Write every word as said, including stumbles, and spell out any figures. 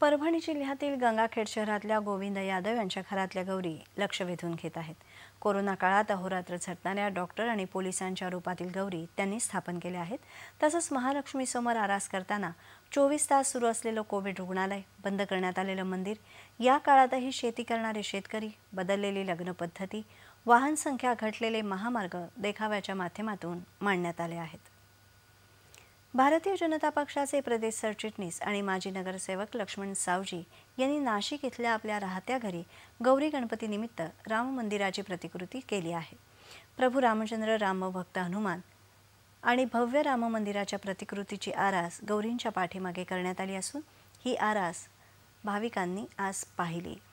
परभणी जिल्ह्यातील गंगाखेड शहरातल्या गोविंद यादव यांच्या घरातल्या गौरी लक्ष वेधून घेत आहेत। कोरोना काळात अहोरात्र झटणाऱ्या डॉक्टर आणि पोलिसांच्या रूपातील गौरी त्यांनी स्थापन केल्या आहेत। तसंच महालक्ष्मी समोर आरास करताना चोवीस तास सुरू असलेलं कोविड रुग्णालय, बंद करण्यात आलेलं मंदिर, या काळातही शेती करणारे शेतकरी, बदललेली लग्न पद्धती, वाहन संख्या, घटलेले महामार्ग देखाव्याच्या माध्यमातून मांडण्यात आले आहेत। भारतीय जनता पक्षाचे प्रदेश सरचिटणीस आणि माजी नगरसेवक लक्ष्मण सावजी यांनी नाशिक इथल्या आपल्या राहत्या घरी गौरी गणपती निमित्त राम मंदिराची प्रतिकृती केली आहे। प्रभू रामचंद्र, रामभक्त हनुमान आणि भव्य राम मंदिराच्या प्रतिकृतीची आरास गौरींच्या पाठीमागे करण्यात आली असून ही आरास भाविकांनी आज पाहिली।